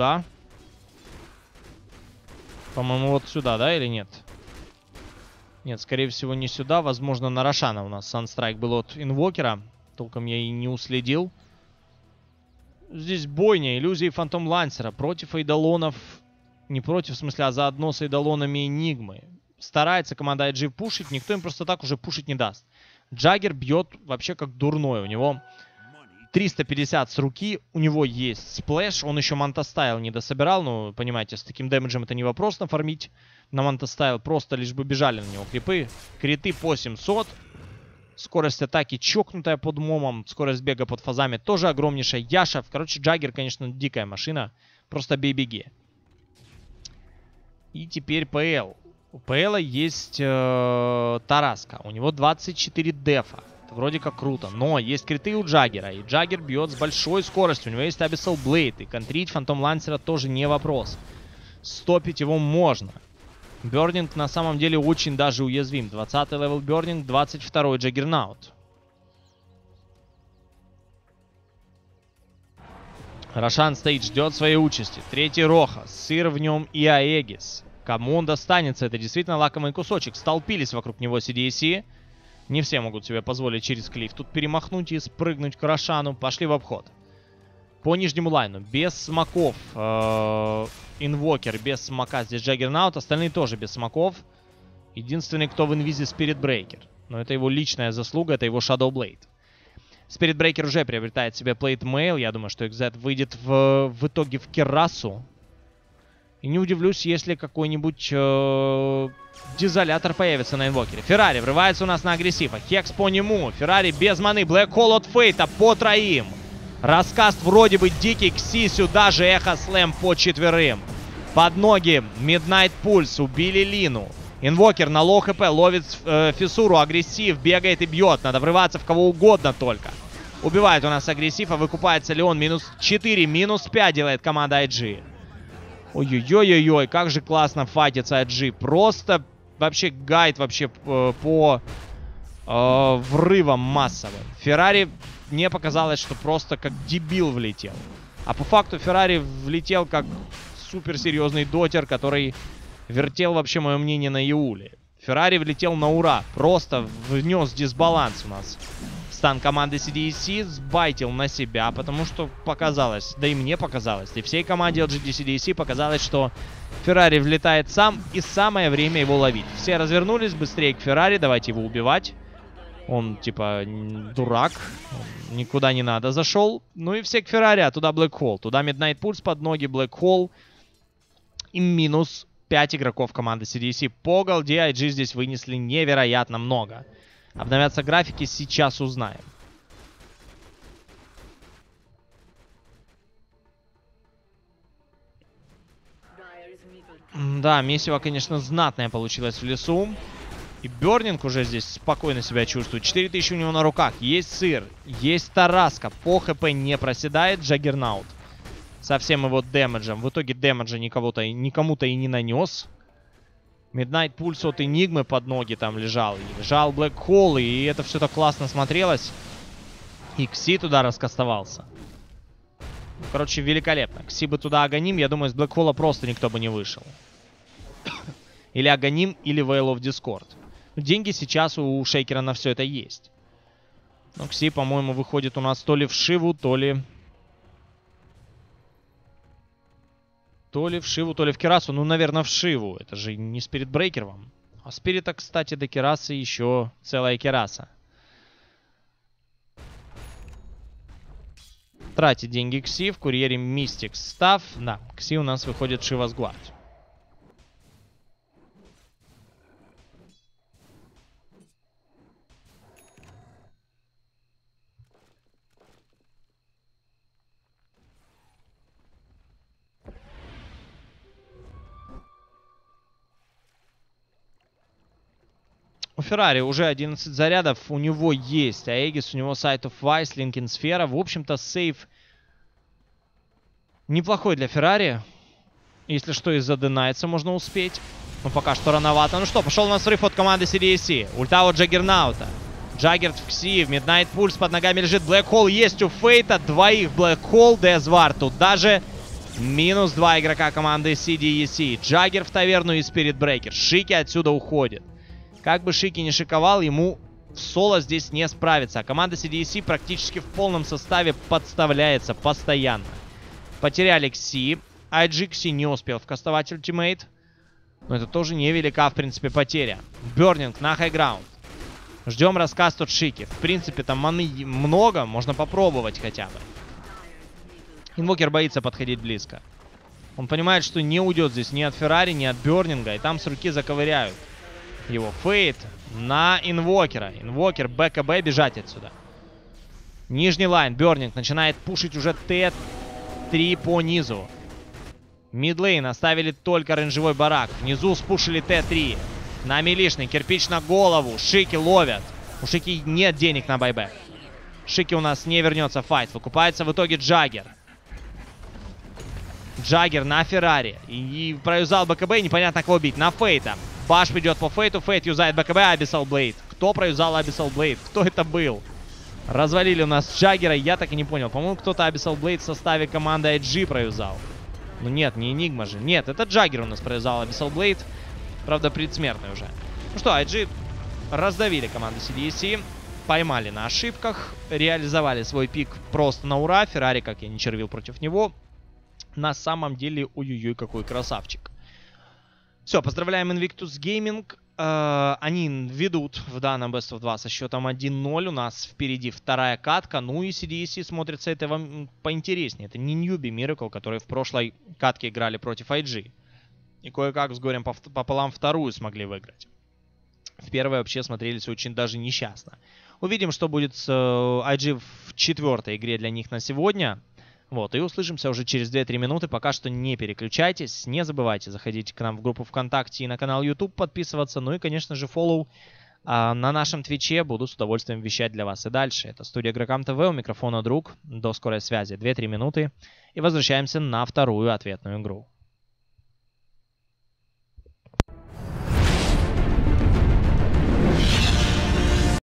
По-моему, вот сюда, да, или нет? Нет, скорее всего, не сюда. Возможно, на Рошана у нас Санстрайк был от Инвокера. Толком я и не уследил. Здесь бойня, иллюзии Фантом Лансера против Эйдолонов. Не против, в смысле, а заодно с Эйдолонами Энигмы. Старается команда IG пушить, никто им просто так уже пушить не даст. Джаггер бьет вообще как дурной. У него 350 с руки, у него есть сплэш, он еще Мантастайл не дособирал, но, понимаете, с таким дэмэджем это не вопрос нафармить на Мантастайл, просто лишь бы бежали на него крипы. Криты по 700, скорость атаки чокнутая под момом, скорость бега под фазами тоже огромнейшая. Яша, короче, Джаггер, конечно, дикая машина, просто бей-беги. И теперь ПЛ. У ПЛа есть Тараска, у него 24 дефа. Вроде как круто, но есть криты у Джаггера, и Джаггер бьет с большой скоростью, у него есть Abyssal Blade, и контрить Фантом Лансера тоже не вопрос. Стопить его можно. Бёрнинг на самом деле очень даже уязвим. 20-й левел Бёрнинг, 22-й Джаггернаут. Рошан стоит, ждет своей участи. 3-й Роха, сыр в нем и Аегис. Кому он достанется, это действительно лакомый кусочек. Столпились вокруг него CDEC. Не все могут себе позволить через клифф тут перемахнуть и спрыгнуть к Рошану. Пошли в обход. По нижнему лайну. Без смоков. Инвокер без смока. Здесь Джаггернаут. Остальные тоже без смоков. Единственный, кто в инвизе, Spirit Breaker. Но это его личная заслуга. Это его Shadow Blade. Spirit Breaker уже приобретает себе Plate Mail. Я думаю, что XZ выйдет в итоге в Керасу. И не удивлюсь, если какой-нибудь дизолятор появится на инвокере. Феррари врывается у нас на агрессива. Хекс по нему. Феррари без маны. Блэкхолл от Фейта по троим. Раскаст вроде бы дикий. Кси сюда же. Эхо слэм по 4. Под ноги. Midnight Pulse. Убили Лину. Инвокер на лоу хп. Ловит фиссуру. Агрессив. Бегает и бьет. Надо врываться в кого угодно только. Убивает у нас агрессив. А выкупается ли он? Минус 4. Минус 5 делает команда IG. Ой-ой-ой-ой. Как же классно файтится IG. Просто вообще гайд вообще по врывам массовым. Феррари, мне показалось, что просто как дебил влетел. А по факту Феррари влетел как суперсерьезный дотер, который вертел вообще мое мнение на Иуле. Феррари влетел на ура. Просто внес дисбаланс у нас. Стан команды CDEC сбайтил на себя, потому что показалось, да и мне показалось, и всей команде LGD CDEC показалось, что Феррари влетает сам, и самое время его ловить. Все развернулись быстрее к Феррари, давайте его убивать. Он, типа, дурак, никуда не надо зашел. Ну и все к Феррари, а туда Black Hole. Туда Midnight Pulse под ноги, Black Hole. И минус 5 игроков команды CDEC. По голде IG здесь вынесли невероятно много. Обновятся графики, сейчас узнаем. Да, месиво, конечно, знатное получилось в лесу. И Бёрнинг уже здесь спокойно себя чувствует. 4000 у него на руках. Есть сыр, есть тараска. По хп не проседает Джаггернаут. Со всем его дэмэджем. В итоге дэмэджа никому-то и не нанес. Midnight Pulse от Энигмы под ноги там лежал. И лежал Black Hole, и это все так классно смотрелось. И Кси туда раскастовался. Короче, великолепно. Кси бы туда Аганим, я думаю, с Black Hole просто никто бы не вышел. Или Аганим, или Veil of Discord. Деньги сейчас у Шейкера на все это есть. Но Кси, по-моему, выходит у нас то ли в Шиву, то ли... То ли в Шиву, то ли в Керасу. Ну, наверное, в Шиву. Это же не Спирит Брейкер вам. А Спирита, кстати, до Керасы еще целая Кераса. Тратит деньги Кси. В курьере Мистик Став. Да, Кси у нас выходит Шивас Гвард. У Феррари уже 11 зарядов, у него есть Аегис, у него Sight of Vice, Линкен Сфера. В общем-то, сейф неплохой для Феррари. Если что, из-за Денайца можно успеть. Но пока что рановато. Ну что, пошел на срыв от команды CDEC. Ульта от Джаггернаута. Джаггер в Кси, в Midnight Pulse под ногами лежит. Black Hole есть у Фейта. Двоих Black Hole, Дезвар тут даже. Минус 2 игрока команды CDEC. Джаггер в таверну и Spirit Breaker. Шики отсюда уходит. Как бы Шики не шиковал, ему в соло здесь не справится. А команда CDEC практически в полном составе подставляется постоянно. Потеряли Кси. IG Кси не успел вкастовать ультимейт. Но это тоже невелика, в принципе, потеря. Бёрнинг на хайграунд. Ждем раскаст от Шики. В принципе, там маны много, можно попробовать хотя бы. Инвокер боится подходить близко. Он понимает, что не уйдет здесь ни от Феррари, ни от Бёрнинга. И там с руки заковыряют его. Фейт на Инвокера. Инвокер БКБ бежать отсюда. Нижний лайн. Бёрнинг начинает пушить уже Т3 по низу. Мидлейн оставили только оранжевой барак. Внизу спушили Т3. На милишный. Кирпич на голову. Шики ловят. У Шики нет денег на байбэк. Шики у нас не вернется в файт. Выкупается в итоге Джаггер. Джаггер на Феррари. И проюзал БКБ. Непонятно кого бить. На Фейта. Баш придет по Фейту. Фейт юзает БКБ. Abyssal Blade. Кто проюзал Abyssal Blade? Кто это был? Развалили у нас Джаггера. Я так и не понял. По-моему, кто-то Abyssal Blade в составе команды IG проюзал. Ну нет, не Энигма же. Нет, это Джаггер у нас проюзал Abyssal Blade. Правда, предсмертный уже. Ну что, IG раздавили команду CDEC. Поймали на ошибках. Реализовали свой пик просто на ура. Феррари, как я не червил против него. На самом деле, ой-ой-ой, какой красавчик. Все, поздравляем Invictus Gaming. Они ведут в данном Best of 2 со счетом 1-0. У нас впереди вторая катка. Ну и CDEC смотрится это вам поинтереснее. Это не Newbie Miracle, которые в прошлой катке играли против IG. И кое-как с горем пополам вторую смогли выиграть. В первой вообще смотрелись очень даже несчастно. Увидим, что будет с IG в 4-й игре для них на сегодня. Вот, и услышимся уже через 2-3 минуты. Пока что не переключайтесь. Не забывайте заходить к нам в группу ВКонтакте и на канал YouTube подписываться. Ну и, конечно же, фоллоу на нашем Твиче. Буду с удовольствием вещать для вас и дальше. Это студия Игрокам ТВ. У микрофона Друг. До скорой связи. 2-3 минуты. И возвращаемся на вторую ответную игру.